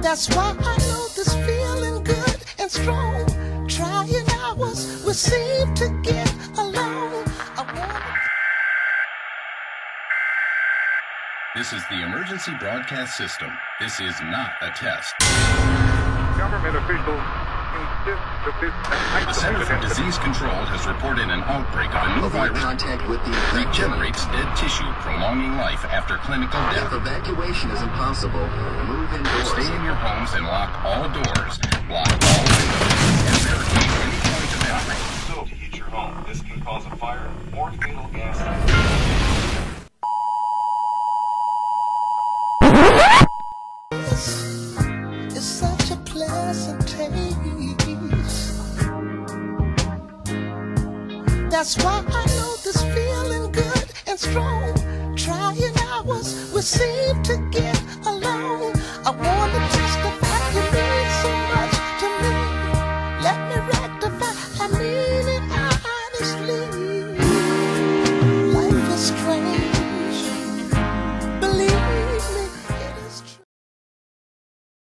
That's why I know this feeling good and strong. Trying hours we seem to get along. This is the emergency broadcast system. This is not a test. Government officials insist that this The Center for Disease Control has reported an outbreak of a new virus that regenerates dead tissue, prolonging life after clinical death. If evacuation is impossible, move indoors. Stay in your homes and lock all doors, block all windows, and barricade any point of entry. Stove to heat your home. This can cause a fire or fatal gas. It's such a pleasant taste. That's why I know this feeling good and strong. Trying hours we seem to get along. I want